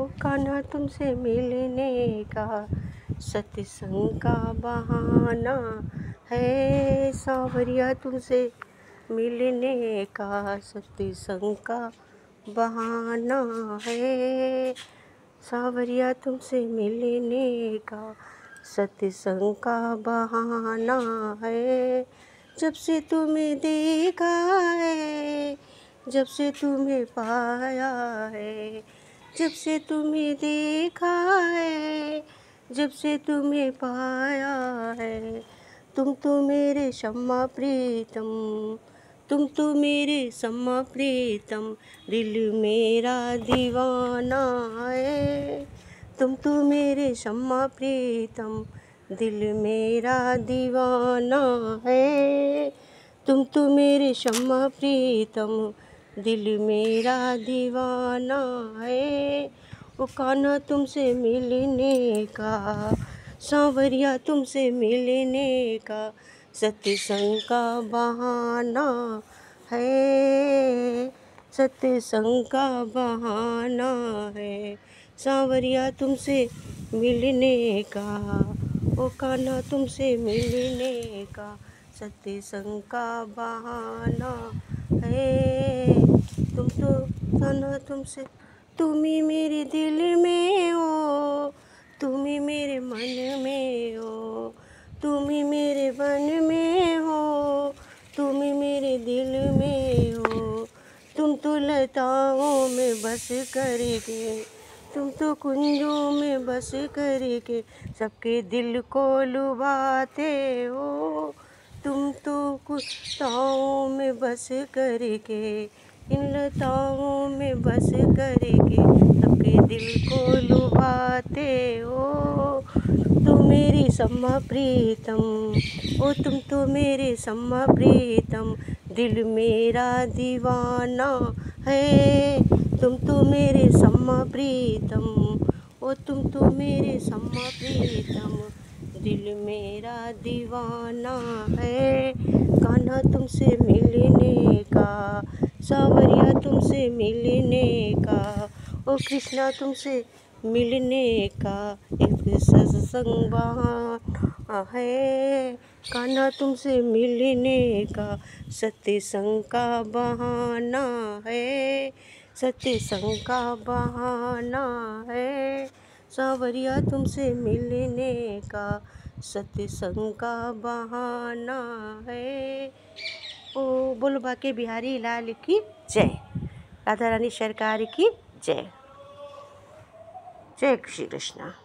ओ कान्हा तुमसे मिलने का सत्संग का बहाना है। सांवरिया तुमसे मिलने का सत्संग का बहाना है। सांवरिया तुमसे मिलने का सत्संग का बहाना है। जब से तुम्हें देखा है, जब से तुम्हें पाया है, जब से तुम्हें देखा है, जब से तुम्हें पाया है। तुम तो मेरे शम्मा प्रीतम, तुम तो मेरे शम्मा प्रीतम, दिल मेरा दीवाना है। तुम तो मेरे शम्मा प्रीतम, दिल मेरा दीवाना है। तुम तो मेरे शम्मा प्रीतम, दिल मेरा दीवाना है। वो कान्हा तुमसे मिलने का, सांवरिया तुमसे मिलने का सत्संग का बहाना है। सत्संग का बहाना है। सांवरिया तुमसे मिलने का, ओ कान्हा तुमसे मिलने का सत्संग का बहाना है। तुम तो कान्हा तुमसे, तुम ही मेरे दिल में हो, तुम ही मेरे मन में हो, तुम ही मेरे मन में हो, तुम ही मेरे दिल में हो। तुम तो लताओं में बस करके, तुम तो कुंजों में बस करके सबके दिल को लुभाते हो। तुम तो लताओं में बस करके, इन लताओं में बस करके सबके दिल को लुभाते हो। तुम मेरी शम्मा प्रीतम, ओ तुम तो मेरे शम्मा प्रीतम, दिल मेरा दीवाना है। तुम तो मेरे शम्मा प्रीतम, ओ तुम तो मेरे शम्मा प्रीतम, दिल मेरा दीवाना है। कान्हा तुमसे मिलने का, सांवरिया तुमसे मिलने का, ओ कृष्णा तुमसे मिलने का एक सत्संग बहाना है। कान्हा तुमसे मिलने का सत्संग का बहाना है। सत्संग का बहाना है। सांवरिया तुमसे मिलने का सत्संग का बहाना है। ओ बोलो बाके बिहारी लाल की जय। राधा रानी सरकार की जय। जय श्री कृष्णा।